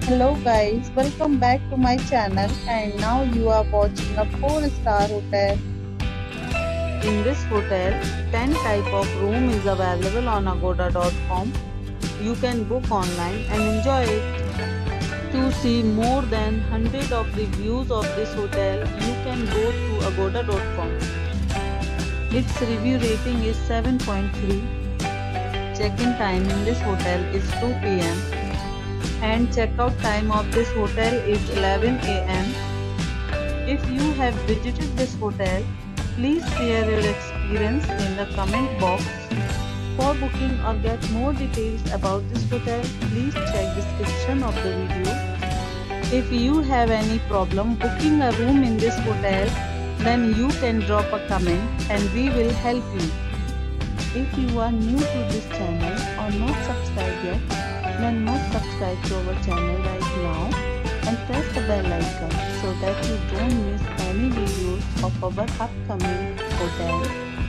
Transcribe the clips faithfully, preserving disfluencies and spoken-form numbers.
Hello guys, welcome back to my channel and now you are watching a four star hotel. In this hotel, ten type of room is available on agoda dot com. You can book online and enjoy it. To see more than one hundred of reviews of this hotel, you can go to agoda dot com. Its review rating is seven point three. Check-in time in this hotel is two p m and check-out time of this hotel is eleven a m If you have visited this hotel, please share your experience in the comment box. For booking or get more details about this hotel, please check description of the video. If you have any problem booking a room in this hotel, then you can drop a comment and we will help you. If you are new to this channel or not subscribed yet, then must subscribe to our channel right now and press the bell icon so that you don't miss any videos of our upcoming hotel.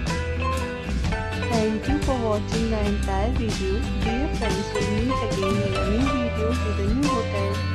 Thank you for watching the entire video. Dear friends, will meet again in a new video with a new hotel.